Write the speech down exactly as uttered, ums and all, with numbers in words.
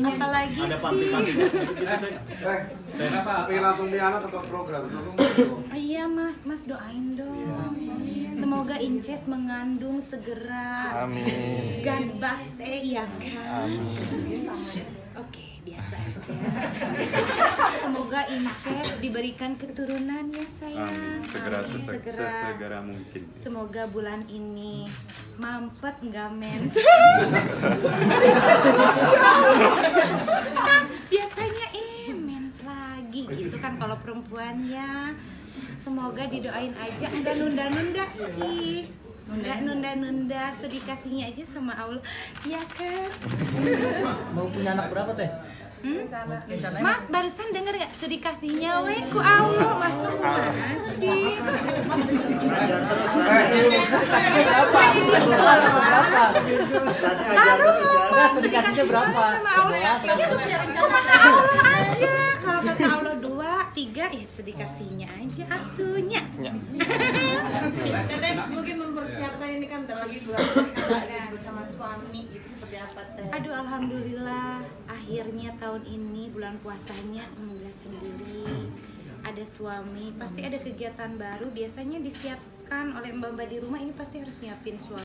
Apalagi ada sih. panti-panti Eh, kenapa? Pengen langsung di anak atau program? Oh, iya mas, mas doain dong. Semoga Inces mengandung segera. Amin. Ganbate ya kan. Amin. Oke, biasa aja. Semoga Inces diberikan keturunan ya sayang. Amin. Segera Amin, sese- segera. sesegera mungkin. Semoga bulan ini mampet nggak mens. Kan biasanya eh mens lagi gitu kan kalau perempuan ya. Semoga didoain aja, nggak nunda-nunda sih. Nggak nunda-nunda, sedih kasihnya aja sama Allah. Ya kan? Mau punya anak berapa teh? Hmm? Mas barusan denger gak sedih kasihnya we ku Allah. Mas tuh mana sih? Berapa? Sebelas atau berapa? Nah, sedih kasihnya berapa? Sama Allah. Ya, kumaha Allah aja. Kalau kata Allah dua, tiga ya sedih kasihnya aja atunya. Teteh mungkin mempersiapkan ini kan bentar lagi bulan puasa kan bersama suami itu seperti apa teh? Aduh alhamdulillah akhirnya tahun ini bulan puasanya enggak sendiri. Ada suami, pasti ada kegiatan baru biasanya disiapkan oleh mbak-mbak di rumah, ini pasti harus nyiapin suami.